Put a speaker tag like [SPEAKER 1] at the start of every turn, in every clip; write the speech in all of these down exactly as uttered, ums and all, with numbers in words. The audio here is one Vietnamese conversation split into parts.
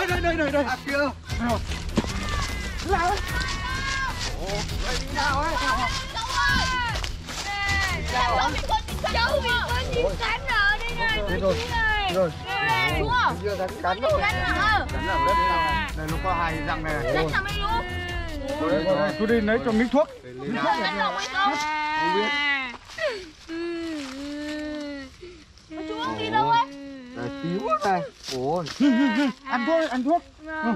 [SPEAKER 1] đây đây đây đây.
[SPEAKER 2] À kia.
[SPEAKER 1] Là ơi.
[SPEAKER 2] Ồ, đây đi nào ấy.
[SPEAKER 3] Cháu ơi. Cháu bị con cháu bị con gì cắn ở đây này.
[SPEAKER 2] Đây rồi. Rồi.
[SPEAKER 3] Đúng không?
[SPEAKER 2] Chưa cắn cắn rồi.
[SPEAKER 3] Cắn ở.
[SPEAKER 2] Cắn ở đất này. Đây nó có hai răng này.
[SPEAKER 3] Cắn làm gì luôn?
[SPEAKER 1] Tôi đi lấy cho miếng thuốc.
[SPEAKER 3] Cắn lòng hay không?
[SPEAKER 2] Không biết.
[SPEAKER 3] Chú không đi đâu ấy?
[SPEAKER 2] Đây tím này. Ôi.
[SPEAKER 1] Ăn thuốc, ăn thuốc.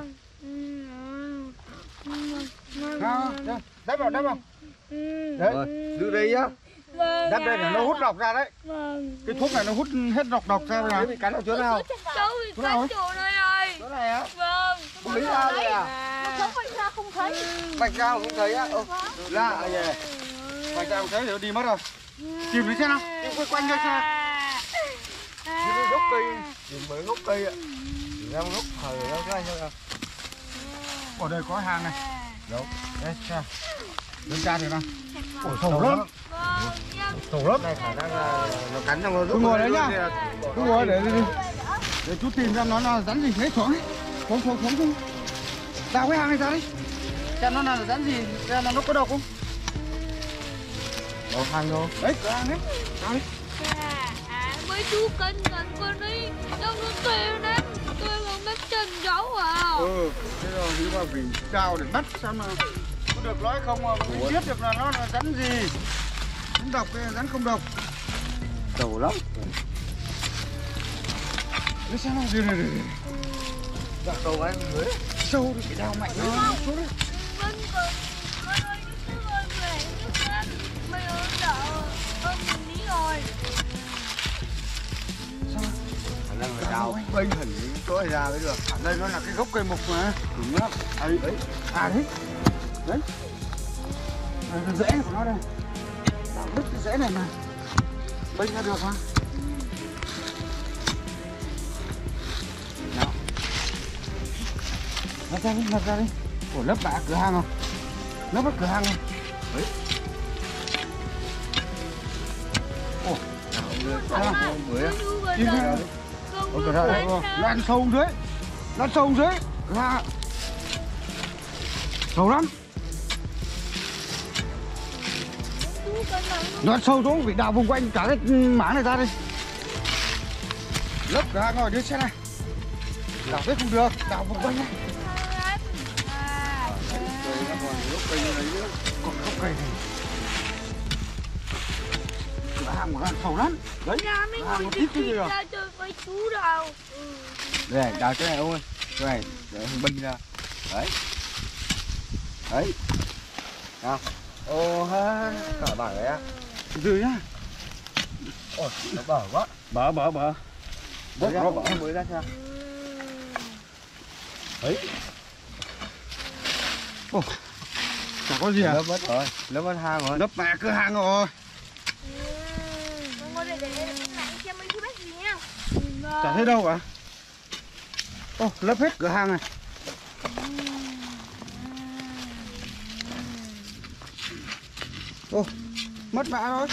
[SPEAKER 1] Đắp vào, đắp vào. Đấy.
[SPEAKER 2] Giữ đây nhá.
[SPEAKER 1] Đắp đây để nó hút độc ra đấy. Cái thuốc này nó hút hết độc độc ra rồi.
[SPEAKER 2] Đấy bị cắn ở chỗ nào?
[SPEAKER 3] Cháu bị cắn chỗ này này.
[SPEAKER 2] Chỗ này á?
[SPEAKER 3] Vâng.
[SPEAKER 2] Lấy ra rồi à?
[SPEAKER 3] Nó sống vạch ra không thấy.
[SPEAKER 2] Vạch ra không thấy á? Ơ, lạ vậy.
[SPEAKER 1] Vạch ra không thấy thì đi mất rồi. Tìm đi xem nào. Tìm quay quanh đây xem.
[SPEAKER 2] Tìm cái gốc cây. Tìm mấy gốc cây ạ. Tìm ra một gốc thời nó ra sao?
[SPEAKER 1] Ở đây có hàng này.
[SPEAKER 2] Đâu?
[SPEAKER 1] Đây, xem. Lên tra thử nào. Ôi, sầu lắm. Sầu lắm.
[SPEAKER 2] Này khả năng là nó cắn trong nó rút.
[SPEAKER 1] Cứ ngồi đấy nhá. Cứ ngồi để đi. Để chú tìm xem nó là rắn gì thế xuống. Xuống xuống xuống xuống. Đào cái hàng này ra đi. Xem nó là rắn gì, xem nó có độc không.
[SPEAKER 2] Có hàng đâu?
[SPEAKER 1] Đấy, cửa hàng đấy. Đấy.
[SPEAKER 3] À, mấy chú cân gần con đi. Đâu nó kêu đấy. Kêu bằng bắt chân cháu à.
[SPEAKER 1] Ừ, thế rồi nhưng mà vì sao để bắt sao mà có được nói không mà mình biết được là nó là rắn gì. Rắn độc hay là rắn không độc.
[SPEAKER 2] Sầu lắm.
[SPEAKER 1] Đấy xem nào, đây này đây.
[SPEAKER 2] Dạ đầu anh dưới.
[SPEAKER 1] Sâu thì phải đào mạnh nó xuống đấy.
[SPEAKER 3] Vân còn con ơi chú sư ơi về chú xem. Mày ơi đỡ ơn mình đi rồi.
[SPEAKER 2] Khả năng là đào bênh hẳn những chỗ ra mới được.
[SPEAKER 1] Đây nó là cái gốc cây mục mà.
[SPEAKER 2] Đúng lắm.
[SPEAKER 1] Đấy, đấy. À đấy. Đấy. Đây, cái rễ của nó đây. Đào đứt cái rễ này mà. Bênh ra được mà. Nào. Lấp ra đi, lấp ra đi. Ủa lấp bạ cửa hàng không? Lấp vào cửa hàng không? Đấy. Ồ.
[SPEAKER 2] Nào, mới á.
[SPEAKER 1] Đi đi. Ôi cửa hàng đây. Nó ăn sâu dưới. Nó ăn sâu dưới. Cửa hàng. Sâu lắm. Nó ăn sâu xuống phải đào vùng quanh cả cái mảng này ra đi. Lấp cửa hàng rồi, đưa xe này. Đào biết không được, đào vùng quanh này.
[SPEAKER 2] Đây nó còn gốc cây như này nữa.
[SPEAKER 1] Còn gốc cây này. Cửa hàng của nó ăn sâu lắm. Đấy.
[SPEAKER 3] Nhà mình ngồi
[SPEAKER 1] ít cái gì à?
[SPEAKER 3] ra chơi với chú đâu.
[SPEAKER 2] Đây, đào cái này ôi. Cái này để hình binh ra. Đấy. Đấy. Nào. Ô ha, cả bảng đấy á.
[SPEAKER 1] Từ từ nhá.
[SPEAKER 2] Ôi, nó bở quá.
[SPEAKER 1] Bở bở bở.
[SPEAKER 2] Bớt nó bở mới ra xem.
[SPEAKER 1] Đấy. Ồ. Chả có gì à?
[SPEAKER 2] Lớp mất rồi, lớp mất hang rồi.
[SPEAKER 1] Lấp mẹ cửa hàng rồi.
[SPEAKER 3] Ngồi để để lại xem mấy chú biết gì nha.
[SPEAKER 1] Chả thấy đâu cả. Ô, lấp hết cửa hàng này. Ô, mất mã rồi.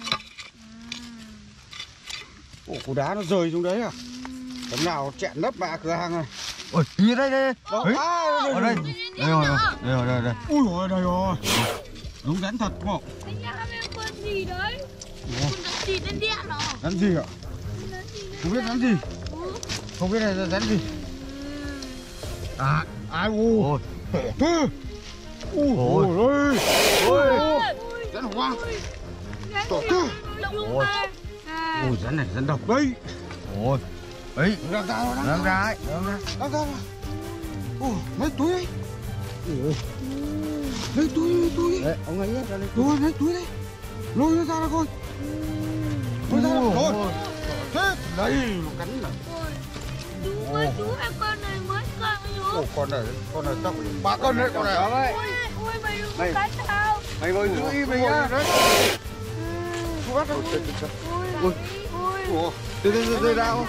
[SPEAKER 1] Ồ, củ đá nó rơi xuống đấy à? Tấm nào chẹn lấp mã cửa hàng này.
[SPEAKER 2] Ôi, như đây đây.
[SPEAKER 1] Đâu?
[SPEAKER 2] Đấy.
[SPEAKER 1] À, đây,
[SPEAKER 2] Ở đây. Đây rồi, đây rồi, đây đây.
[SPEAKER 1] Ui dồi, đây rồi. Đúng rắn thật đúng không?
[SPEAKER 3] Anh nhà em con gì đấy? Con rắn gì trên điện đó?
[SPEAKER 1] Rắn gì ạ? Không biết rắn gì. Không biết này là rắn gì. À, ai u.
[SPEAKER 2] Ôi.
[SPEAKER 1] Thư. Ui
[SPEAKER 2] Ôi.
[SPEAKER 1] ôi ôi.
[SPEAKER 2] Ôi.
[SPEAKER 1] Rắn hoang. Tổ tư.
[SPEAKER 2] Ôi.
[SPEAKER 1] Ôi, rắn này rắn độc đấy.
[SPEAKER 2] Ôi. Ấy,
[SPEAKER 1] Đang ra rồi,
[SPEAKER 2] đang ra ấy, đang ra.
[SPEAKER 1] đang ra rồi. Ồ, mấy túi đấy. Ồ. Lấy túi, lấy túi.
[SPEAKER 2] Đấy, ông ấy nhét ra đây.
[SPEAKER 1] Rồi, lấy túi đấy. Lôi nó ra ra coi. Lôi ra
[SPEAKER 2] Ôi.
[SPEAKER 1] rồi. Thế, đây, nó cắn này.
[SPEAKER 3] Chú ơi, chú hai con này mới con chú.
[SPEAKER 1] Ồ, con này, con này tóc ba con đấy, con này.
[SPEAKER 2] Đấy.
[SPEAKER 3] Ôi, ôi mày đừng
[SPEAKER 2] Mày-
[SPEAKER 3] có cắn tao.
[SPEAKER 2] Mày voi giữ im mày nhá.
[SPEAKER 1] Chú bắt đâu.
[SPEAKER 3] Ôi, ôi.
[SPEAKER 1] Ủa,
[SPEAKER 2] Từ từ từ từ nào.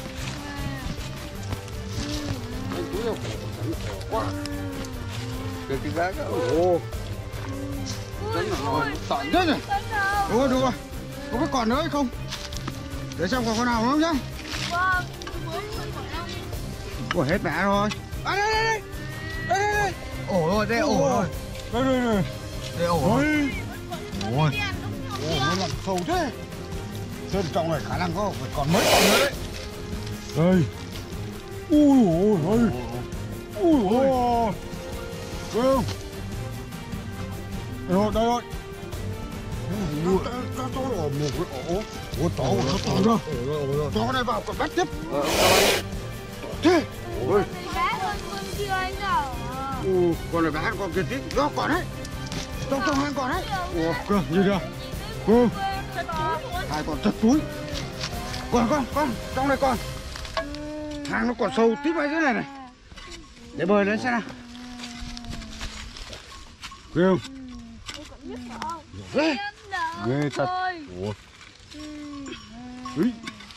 [SPEAKER 1] anh túi đâu? Quá.
[SPEAKER 2] Từ từ bác.
[SPEAKER 1] Ồ,
[SPEAKER 3] Ôi, ôi.
[SPEAKER 1] tỏn thế này.
[SPEAKER 3] Cắn nào.
[SPEAKER 1] Đúng rồi, đúng rồi. Có biết còn nữa hay không? Để xem còn con nào nữa nhá.
[SPEAKER 3] Vâng, mới mới còn đâu.
[SPEAKER 1] Ủa hết mẹ rồi. À, đây, đây, đây. Đây, đây, đây. Ổ rồi, đây ổ rồi.
[SPEAKER 2] Đây đây đây.
[SPEAKER 1] Đây ổ rồi.
[SPEAKER 2] Ôi.
[SPEAKER 1] Ồ, nó làm sâu thế. Sơn trọng này khả năng có phải còn mấy con nữa đấy.
[SPEAKER 2] Đây. Ui ôi ôi. Ui ôi. Thấy không? Đây rồi, đây rồi.
[SPEAKER 1] Cho cho nó một cái ổ. Ủa to rồi, to rồi. Cho cái này vào còn bắt tiếp. Thế. Ôi.
[SPEAKER 3] Bé hơn con kia anh ạ.
[SPEAKER 1] Ồ, con này bé hơn con kia tí. Đó còn đấy. Trong trong hang còn đấy.
[SPEAKER 2] Ủa, cơ, gì kìa? Cô.
[SPEAKER 1] Hai con chật túi. Con con con, trong này con. Hang nó còn sâu tiếp vào dưới này này. Để bơi lên xem nào.
[SPEAKER 2] Ghê không?
[SPEAKER 1] Ghê.
[SPEAKER 2] Ghê thật. Ủa. Ý.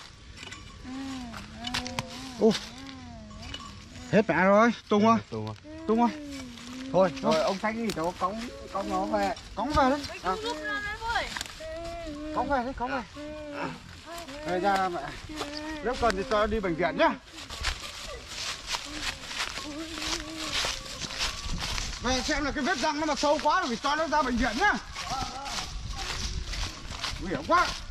[SPEAKER 1] Ô. Hết mẹ rồi, tung rồi.
[SPEAKER 2] Tung rồi.
[SPEAKER 1] Tung rồi. Thôi,
[SPEAKER 2] Rồi ông Thanh đi cháu cõng cõng nó về.
[SPEAKER 1] cõng về đấy.
[SPEAKER 3] À. Giúp nó em ơi.
[SPEAKER 1] Cõng về đấy, cõng về. Đây ra mẹ. Nếu cần thì cho đi bệnh viện nhá. Về xem là cái vết răng nó mà sâu quá rồi thì cho nó ra bệnh viện nhá. Nguy hiểm quá.